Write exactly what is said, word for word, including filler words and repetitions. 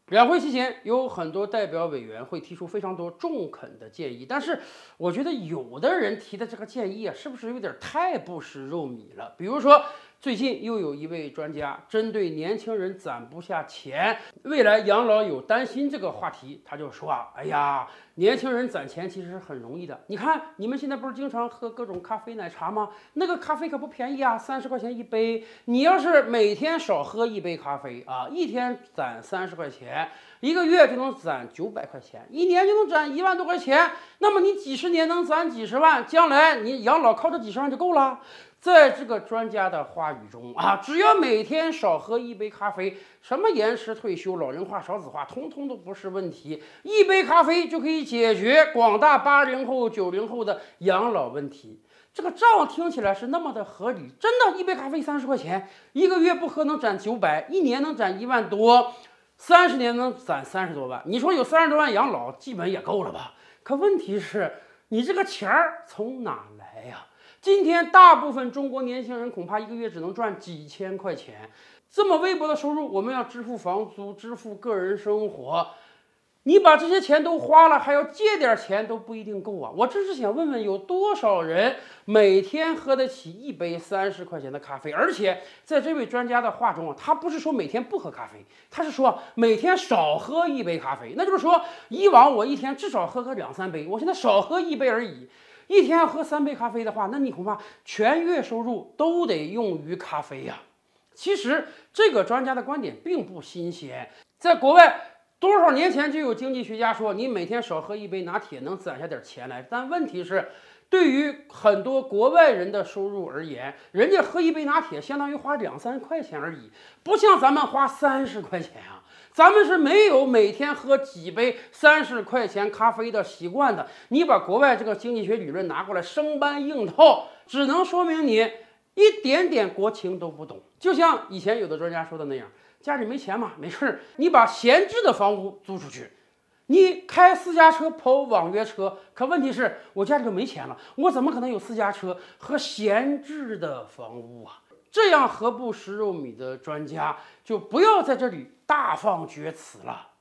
两会期间，有很多代表委员会提出非常多中肯的建议，但是我觉得有的人提的这个建议啊，是不是有点太不食肉糜了？比如说，最近又有一位专家针对年轻人攒不下钱，未来养老有担心这个话题，他就说啊，哎呀，年轻人攒钱其实是很容易的。你看，你们现在不是经常喝各种咖啡、奶茶吗？那个咖啡可不便宜啊，三十块钱一杯。你要是每天少喝一杯咖啡啊，一天攒三十块钱，一个月就能攒九百块钱，一年就能攒一万多块钱。那么你几十年能攒几十万，将来你养老靠这几十万就够了。在这个专家的话语中啊，只要每天少喝一杯咖啡，什么延迟退休、老龄化、少子化，通通都不是问题。一杯咖啡就可以解决广大八零后、九零后的养老问题。这个账听起来是那么的合理，真的，一杯咖啡三十块钱，一个月不喝能攒九百，一年能攒一万多，三十年能攒三十多万。你说有三十多万养老，基本也够了吧？可问题是，你这个钱儿从哪来呀？今天大部分中国年轻人恐怕一个月只能赚几千块钱，这么微薄的收入，我们要支付房租、支付个人生活，你把这些钱都花了，还要借点钱都不一定够啊！我只是想问问，有多少人每天喝得起一杯三十块钱的咖啡？而且在这位专家的话中啊，他不是说每天不喝咖啡，他是说每天少喝一杯咖啡。那就是说，以往我一天至少喝个两三杯，我现在少喝一杯而已。一天要喝三杯咖啡的话，那你恐怕全月收入都得用于咖啡呀。其实这个专家的观点并不新鲜，在国外多少年前就有经济学家说，你每天少喝一杯拿铁能攒下点钱来。但问题是，对于很多国外人的收入而言，人家喝一杯拿铁相当于花两三块钱而已，不像咱们花三十块钱啊。咱们是没有每天喝几杯三十块钱咖啡的习惯的。你把国外这个经济学理论拿过来生搬硬套，只能说明你一点点国情都不懂。就像以前有的专家说的那样，家里没钱嘛，没事，你把闲置的房屋租出去，你开私家车跑网约车。可问题是我家里头没钱了，我怎么可能有私家车和闲置的房屋啊？这样何不食肉糜的专家就不要在这里大放厥词了。